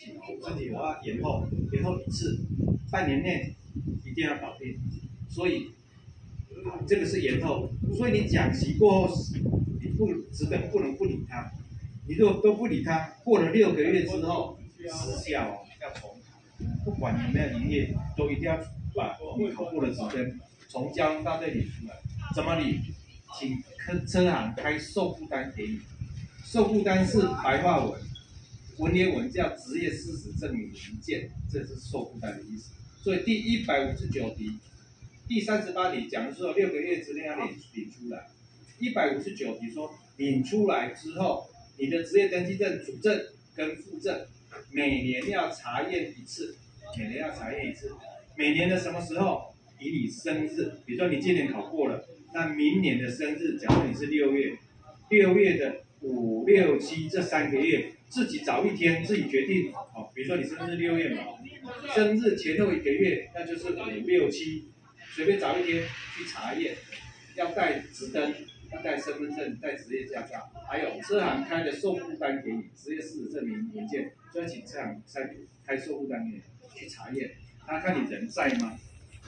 身体我要延后一次，半年内一定要搞定。所以这个是延后。所以你讲习过后，你不能不理他。你如果都不理他，过了6个月之后失效哦，要重考。不管有没有营业，都一定要把你考过的指针从交通大队领出来。怎么领？请车行开受付单给你。受付单是白话文，文言文叫职业事实证明文件，这是受付单的意思。所以第159题、第38题讲的是6个月之内要领出来。159题说领出来之后，你的职业登记证主证跟副证每年要查验一次，每年的什么时候？以你生日，比如说你今年考过了，那明年的生日，假如你是6月的5、6、7这3个月，自己找一天自己决定。哦，比如说你生日6月嘛，生日前后1个月，那就是5、6、7，随便找一天去查验，要带执登，要带身份证，带职业驾照，还有车行开的受付单给你，职业事实证明文件，就要请车行开受付单给你去查验，他看你人在吗？ 好，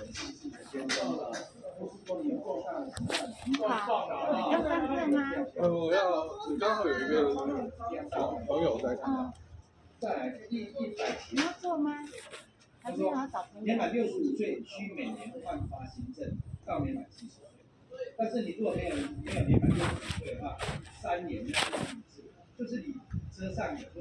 要上课吗？ 我刚好有一个朋友在看。 再来第100题。 你要做吗？还是要找朋友？ 年满65岁需每年换发新证到年满70岁，但是你如果没有年满65岁的话，3年要换一次，就是你车上有